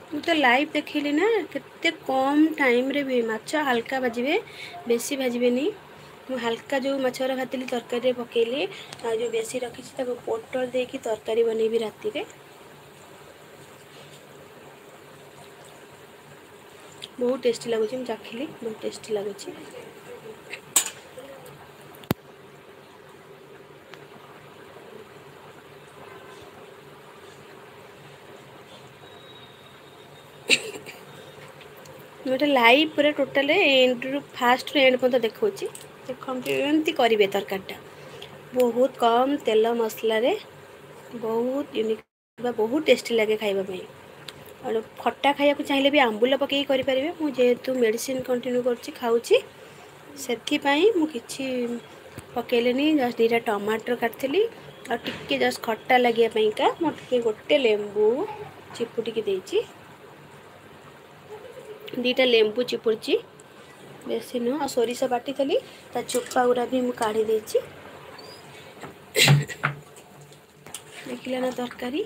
ମୁଁ ତ ଲାଇଭ୍ ଦେଖେଇଲି ନା କେତେ कम टाइम रे भी माछ हल्का भाजबे बेसी भाजबेनी। ମୁଁ ହାଲକା ଯେଉଁ ମାଛର ଭାଜିଲି ତରକାରୀରେ ପକେଇଲି ଆଉ ଯେଉଁ ବେଶୀ ରଖିଛି ତାକୁ ପୋଟଳ ଦେଇକି ତରକାରୀ ବନେଇବି ରାତିରେ। ବହୁତ ଟେଷ୍ଟି ଲାଗୁଛି। ମୁଁ ଚାଖିଲି ବହୁତ ଟେଷ୍ଟି ଲାଗୁଛି। गोटे लाइव पूरा टोटाल एंड फास्ट एंड पर्यंत देखा देखते एमती करेंगे तरकारीटा बहुत कम तेल मसला बहुत यूनिक बहुत टेस्टी लगे खावाई। और खट्टा खाया चाहिए भी आंबुल पकई करेंगे। मुझे मेडिसिन कंटिन्यू करुँची मुझे पकईले जस्ट 2टा टमाटर काटली और टिके जस्ट खट्टा लगे मुझे गोटे लेंबू चिपुटिकी देती 2टा लेंबू चिपुड़ी बेसी नुह और सोरिष बाटी थी ता चोपा गुरा भी मुझे काढ़ी देती। देखिले ना तरकारी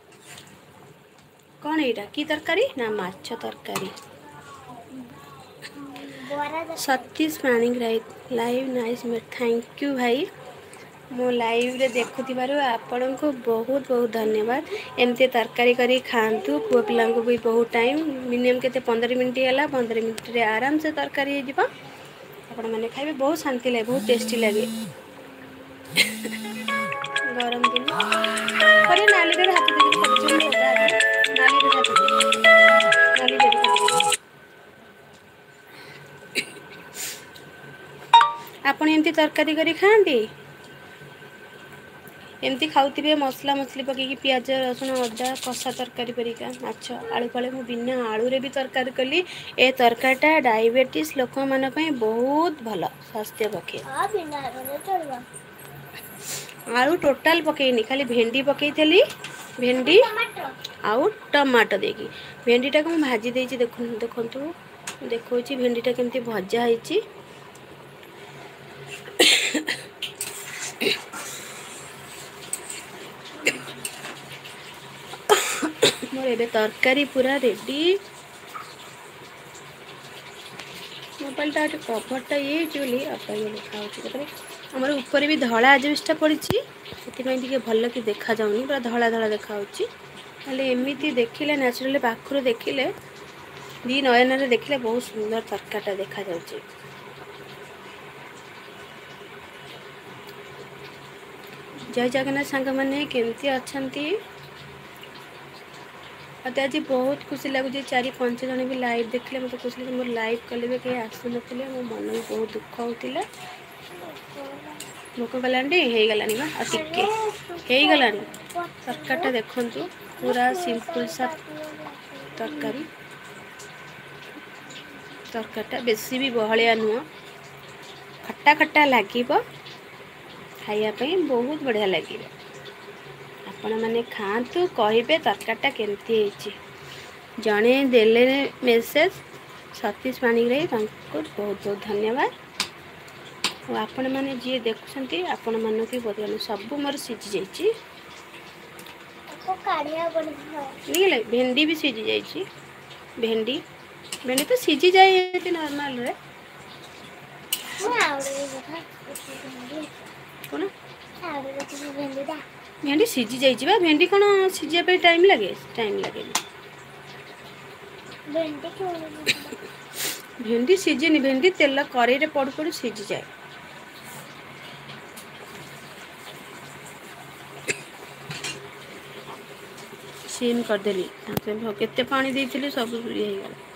कौन यहाँ कि तरकारी ना माछ तरकारी। Satish Panik live nice mate thank you भाई। मो लाइव रे देखुथिबारु आपण को बहुत बहुत धन्यवाद। एमती तरकारी करी खातु पुआ पिला भी बहुत टाइम मिनिमम के 15 मिनट है 15 मिनट रे आराम से तरकारी आपण मैंने खाइबे बहुत शांति लगे बहुत टेस्टी लगे। गरम दिन अरे नाली रे हाथ दे नाली रे हाथ नाली रे आपण एमती तरकारी करी खांती एमती खाऊे मसला मसली पकईकि पियाज रसुण अदा कषा तरकारी परिका माछ आलू फले मु बिना आलू रे भी तरकारी कली। ए तरकारीटा डायबिटीज लोक मान बहुत भल स्वास्थ्य पक्षे। आलू टोटाल पकईनी खाली भेंडी पकईली भेंडी आउ टमाटो देकी भेंडीटा को भाजी देती देखु देखो भेंडीटा केमती भजा है। मोर एबे तरकारी पूरा रेडी। मोबाइलटा कभरटा ये बोली देखा आमर ऊपर भी धला आजबेस्टा पड़ी से भल कि देखा जाऊनी पूरा धला धला देखा एमती देखिले नेचुरली पाखर देखिले दी नयन देखिले बहुत सुंदर तरकारीटा देखा जाउची। जय जगन्नाथ सांग मैंने केमती अच्छी मत आज बहुत खुशी लगुच 4-5 जन भी लाइव देखले मत खुशी लगे। मोर लाइव कले भी कहीं आसु ना मो मन भी बहुत दुख होता भोक कलानी हो गलानी तरकारीटा देखु पूरा सिंपल सा तरकारी तरकारीटा बेसी भी बहलिया नुह खट्टा खट्टा लगे खायापी बहुत बढ़िया लगे। आपण मैंने खातु कहे तरकारीटा केमती जड़े देले मेसेज सतीश पाणिक बहुत बहुत धन्यवाद। और आपण मैंने जी देखुं आपण मन की बहुत सब मोर सीझी जाइए भेंडी भी सीझी जाइए भेंडी भेंडी तो सीझी जाए नॉर्मल रे कौन भेंडी सीझी जाइए भेंडी कौन सीझा टाइम लगे भेंडी सीझेनी भेंडी तेल कड़े रे पड़ू पड़ू सीझी जाए। सीम करदेली केते पानी देती सब ये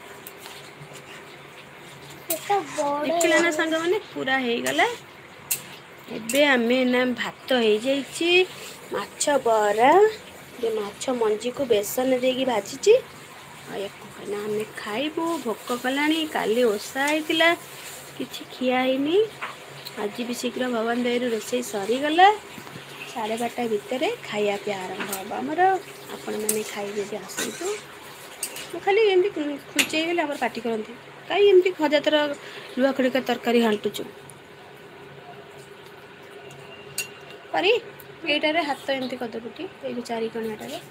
देखला ना सांग मैंने पूरा हो गला। एबे आमे ना भात हो जाइए माछ बरा माछ मंजी को बेसन देगी भाजी ना आम खाइबू भोक कलानी काली ओषा होता किसी खियानी आज भी शीघ्र भगवान दया रोषे सरीगला 12:30 भितर खाया पी आरंभ हम आमर आपण मैंने खाइबे भी आसतु खाली एमती खुचई गले आम पार्टी करती कहीं एमती खजातर लुआ खड़िका तरकारी हांटुचु परी एटारे हाथ एमती करदेबुटी ये 4 कणियाटारे